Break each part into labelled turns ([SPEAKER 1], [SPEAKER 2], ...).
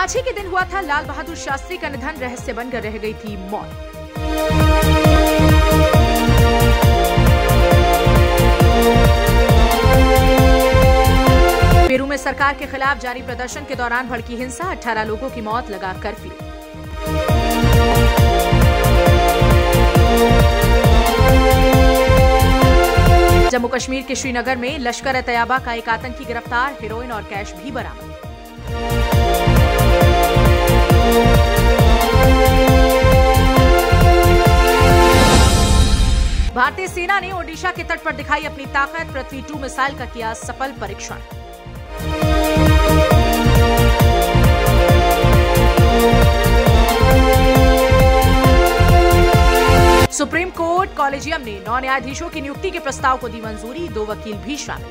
[SPEAKER 1] आज ही के दिन हुआ था लाल बहादुर शास्त्री का निधन, रहस्य बनकर रह गई थी मौत। पेरू में सरकार के खिलाफ जारी प्रदर्शन के दौरान भड़की हिंसा, 18 लोगों की मौत, लगा कर्फ्यू। जम्मू कश्मीर के श्रीनगर में लश्कर-ए-तैयबा का एक आतंकी गिरफ्तार, हेरोइन और कैश भी बरामद। भारतीय सेना ने ओडिशा के तट पर दिखाई अपनी ताकत, पृथ्वी 2 मिसाइल का किया सफल परीक्षण। सुप्रीम कोर्ट कॉलेजियम ने 9 न्यायाधीशों की नियुक्ति के प्रस्ताव को दी मंजूरी, 2 वकील भी शामिल।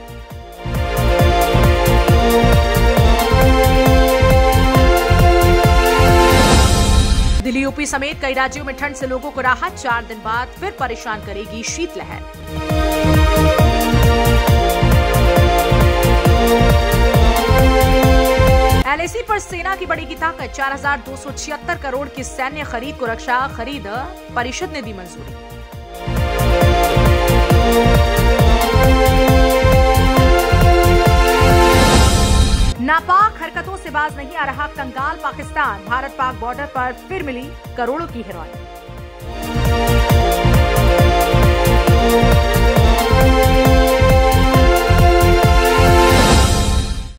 [SPEAKER 1] दिल्ली, यूपी समेत कई राज्यों में ठंड से लोगों को राहत, 4 दिन बाद फिर परेशान करेगी शीतलहर। एलएसी पर सेना की बढ़ेगी ताकत, 4276 करोड़ की सैन्य खरीद को रक्षा खरीद परिषद ने दी मंजूरी। नापाक हरकतों से बाज नहीं आ रहा कंगाल पाकिस्तान, भारत पाक बॉर्डर पर फिर मिली करोड़ों की हेरोइन।